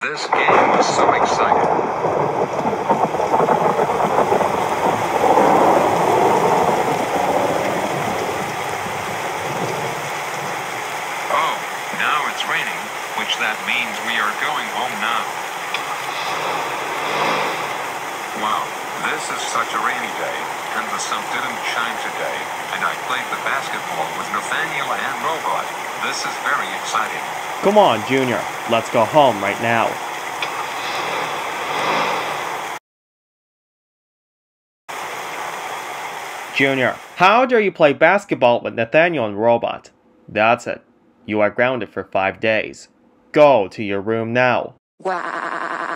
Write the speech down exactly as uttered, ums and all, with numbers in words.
This game is so exciting. Oh, now it's raining, which that means we are going home now. Wow, this is such a rainy day, and the sun didn't shine today, and I played the basketball with Nathaniel and Robot. This is very exciting. Come on, Junior. Let's go home right now. Junior, how dare you play basketball with Nathaniel and Robot? That's it. You are grounded for five days. Go to your room now. Wow.